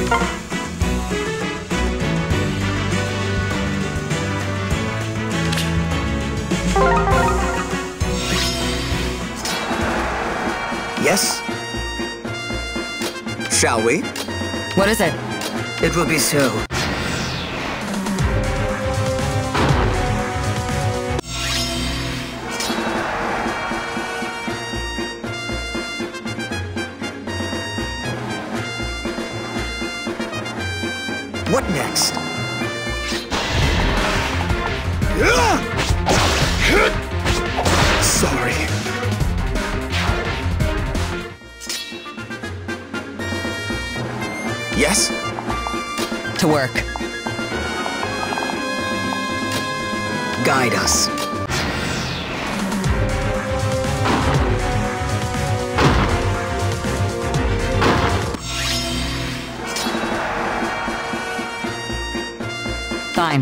Yes? Shall we? What is it? It will be so. What next? Sorry. Yes? To work. Guide us. Fine.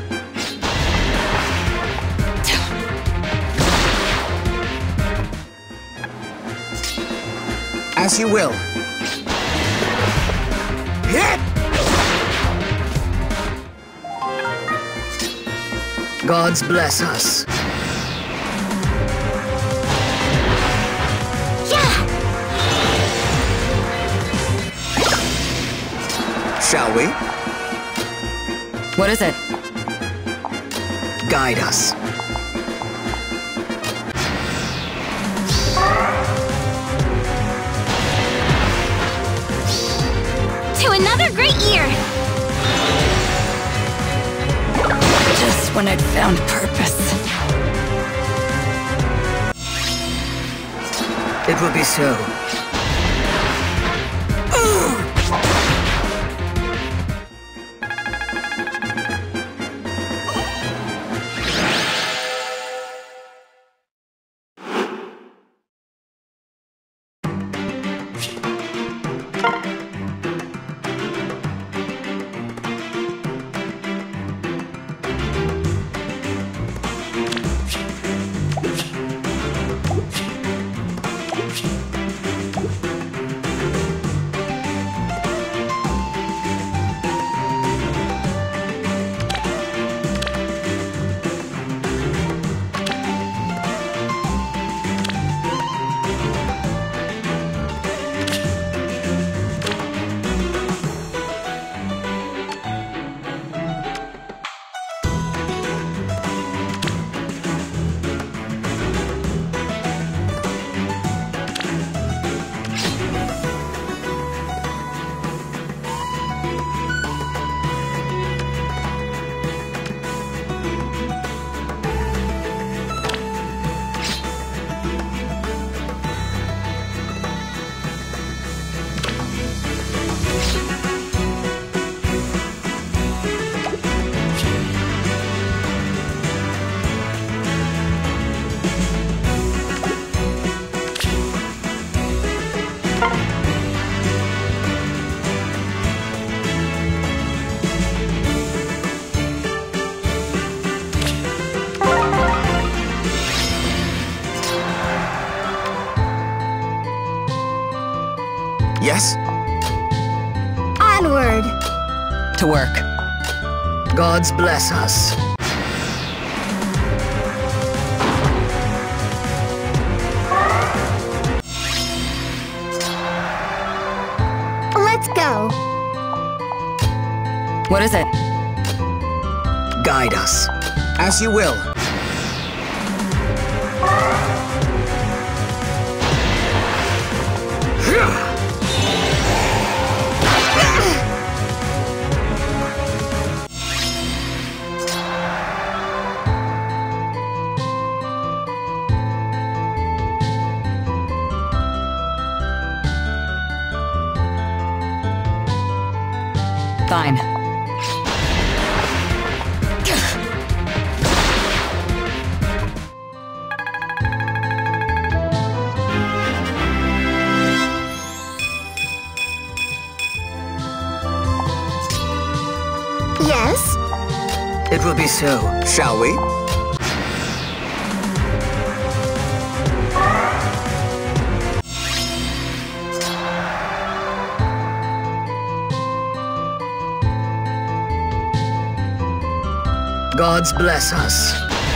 As you will. Hit! Gods bless us. Yeah! Shall we? What is it? Guide us. To another great year! Just when I'd found purpose. It will be so. Yes? Onward! To work. Gods bless us. Let's go! What is it? Guide us. As you will. Fine. Yes? It will be so, shall we? Gods bless us.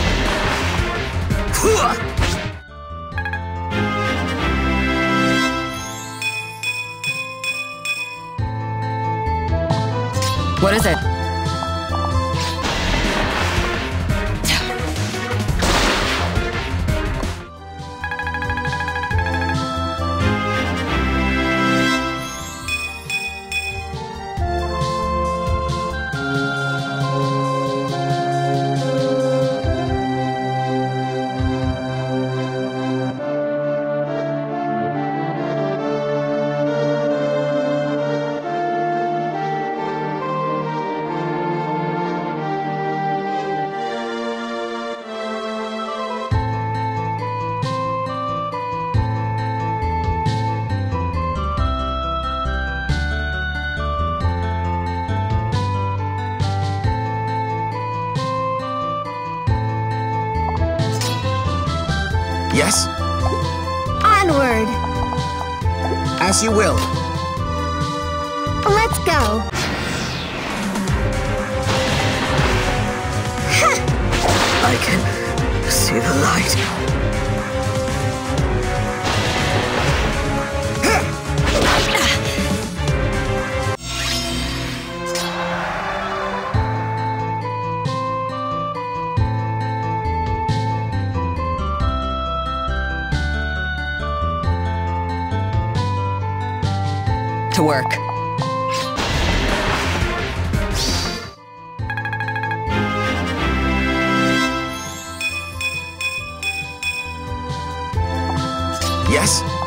What is it? Yes? Onward. As you will. Let's go. I can see the light. To work. Yes?